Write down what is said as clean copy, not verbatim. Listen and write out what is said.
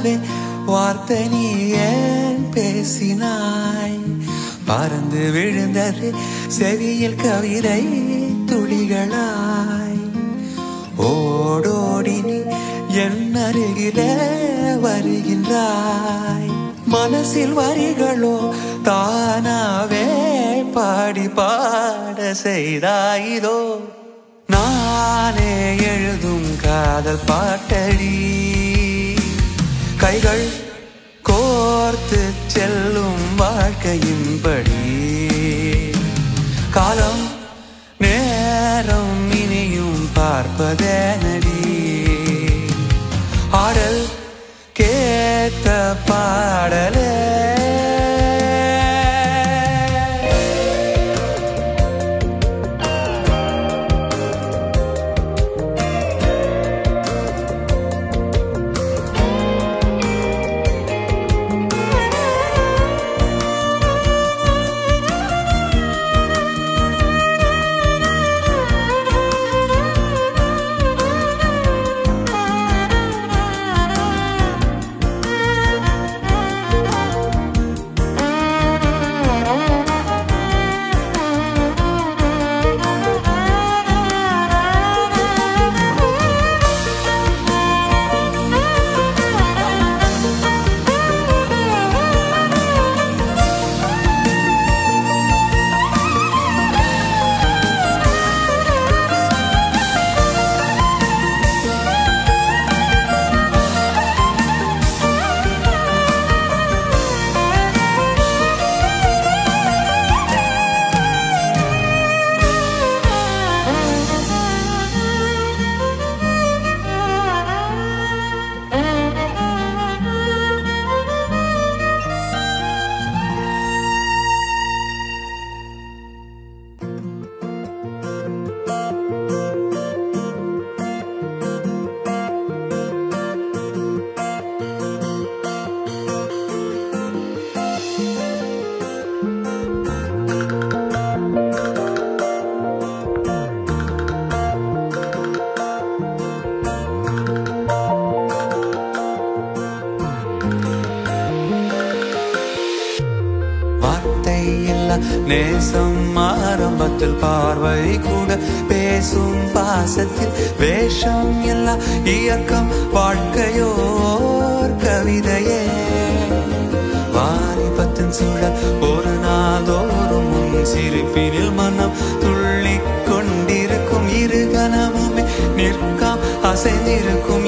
நிலாவே வார்த்தை நீ ஏன் பேசினாய் பறந்து விழுந்தது செவியில் கவிதை துளிகளாய் ஓடோடி நீ என் அருகிலே வருகின்றாய் மனசில் வரிகளோ தானாவே பாடி பாட செய்தாயிதோ நானே எழுதும் காதல் பாட்டடி கைகள் கோர்த்து செல்லும் வாழ்க்கையின்படி காலம் நேரம் இனியும் பார்ப்பதேனடி ஆடல் கேட்ட பாடலே நேசம் ஆரம்பத்தில் பார்வை கூட பேசும் பாசத்தில் வேஷம் எல்லாம் இயக்கம் வாழ்க்கையோர் கவிதையே வாலிபத்தின் சூழல் ஒரு நாள்தோறும் முன் சிரிப்பினில் மனம் துள்ளி கொண்டிருக்கும் இரு கணமுமே நிற்காம் அசைந்திருக்கும்